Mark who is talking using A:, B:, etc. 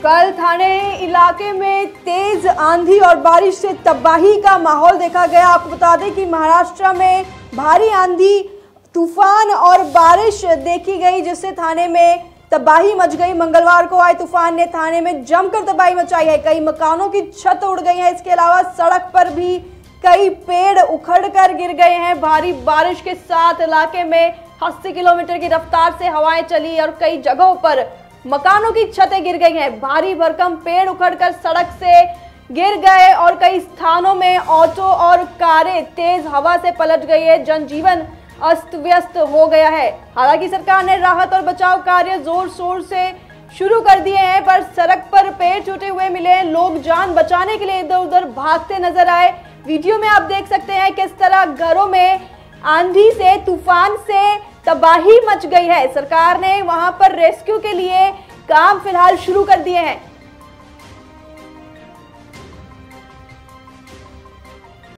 A: कल थाने इलाके में तेज आंधी और बारिश से तबाही का माहौल देखा गया। आपको बता दें कि महाराष्ट्र में भारी आंधी, तूफान और बारिश देखी गई, जिससे थाने में तबाही मच गई। मंगलवार को आए तूफान ने थाने में जमकर तबाही मचाई है। कई मकानों की छत उड़ गई है। इसके अलावा सड़क पर भी कई पेड़ उखड़कर गिर गए हैं। भारी बारिश के साथ इलाके में 80 किलोमीटर की रफ्तार से हवाएं चली और कई जगहों पर मकानों की छतें गिर गई हैं। भारी भरकम पेड़ उखड़कर सड़क से गिर गए और कई स्थानों में ऑटो और कारें तेज हवा से पलट गई है। जनजीवन अस्त व्यस्त हो गया है। हालांकि सरकार ने राहत और बचाव कार्य जोर शोर से शुरू कर दिए हैं, पर सड़क पर पेड़ टूटे हुए मिले। लोग जान बचाने के लिए इधर उधर भागते नजर आए। वीडियो में आप देख सकते हैं किस तरह घरों में आंधी से, तूफान से तबाही मच गई है। सरकार ने वहां पर रेस्क्यू के लिए काम फिलहाल शुरू कर दिए हैं।